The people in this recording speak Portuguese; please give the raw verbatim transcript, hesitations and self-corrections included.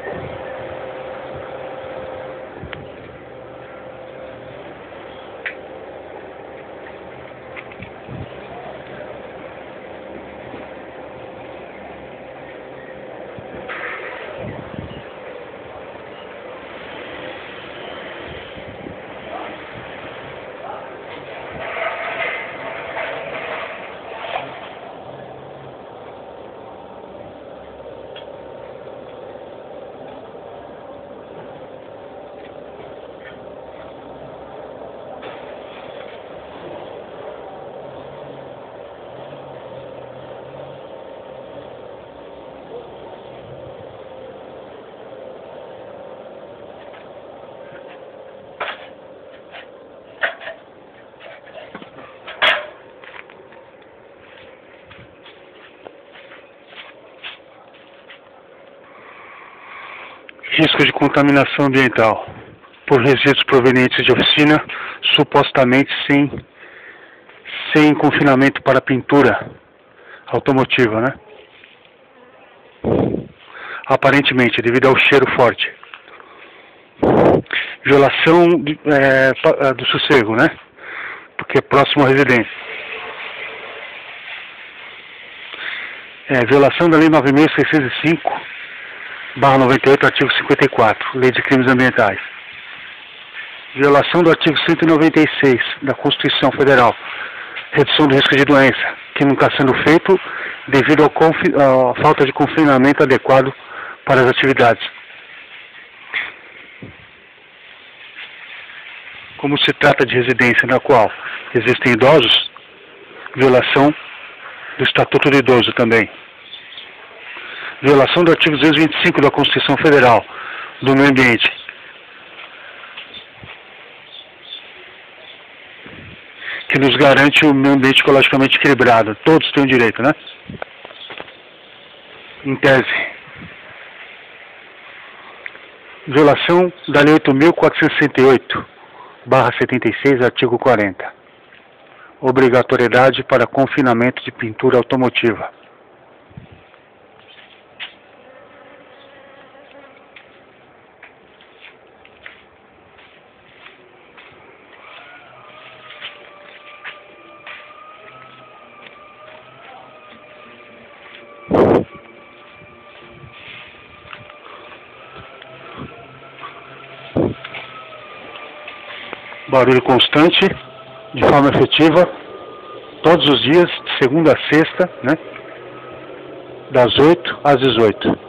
Risco de contaminação ambiental por resíduos provenientes de oficina, supostamente sem, sem confinamento para pintura automotiva, né? Aparentemente, devido ao cheiro forte. Violação de, é, do sossego, né? Porque é próximo à residência. É, violação da Lei nove mil seiscentos e cinco, barra noventa e oito, artigo cinquenta e quatro, Lei de Crimes Ambientais. Violação do artigo cento e noventa e seis da Constituição Federal, redução do risco de doença, que não está sendo feito devido à falta de confinamento adequado para as atividades. Como se trata de residência na qual existem idosos, violação do Estatuto do Idoso também. Violação do artigo duzentos e vinte e cinco da Constituição Federal do Meio Ambiente, que nos garante o meio ambiente ecologicamente equilibrado. Todos têm o direito, né? Em tese. Violação da Lei oito mil quatrocentos e sessenta e oito, barra setenta e seis, artigo quarenta. Obrigatoriedade para confinamento de pintura automotiva. Barulho constante, de forma efetiva, todos os dias, de segunda a sexta, né? Das oito às dezoito.